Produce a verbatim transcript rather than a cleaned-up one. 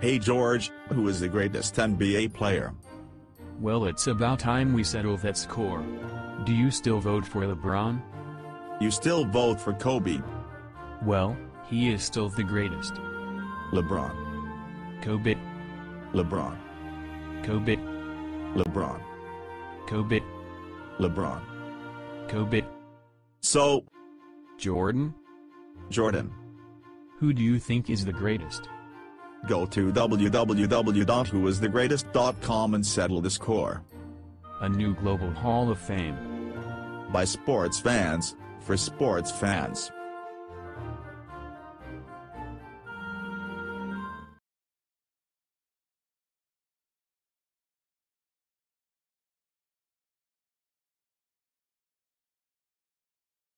Hey George, who is the greatest N B A player? Well, it's about time we settle that score. Do you still vote for LeBron? You still vote for Kobe. Well, he is still the greatest. LeBron. Kobe. LeBron. Kobe. LeBron. Kobe. LeBron. Kobe. So, Jordan? Jordan. Who do you think is the greatest? Go to w w w dot who is the greatest dot com and settle the score. A new global Hall of Fame. By sports fans, for sports fans.